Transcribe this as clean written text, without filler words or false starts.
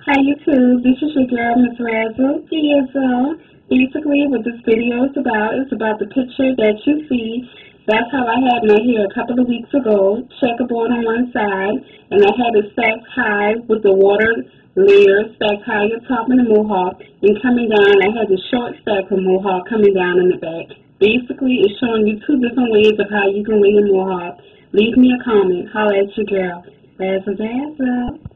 Hi YouTube, this is your girl Miss Razzel, Dazzle. Basically what this video is about the picture that you see. That's how I had my hair a couple of weeks ago, checkerboard on one side, and I had it stacked high with the water layer stacked high on top of the mohawk, and coming down I had the short stack of mohawk coming down in the back. Basically it's showing you two different ways of how you can wear your mohawk. Leave me a comment. Holla at your girl. Dazzle.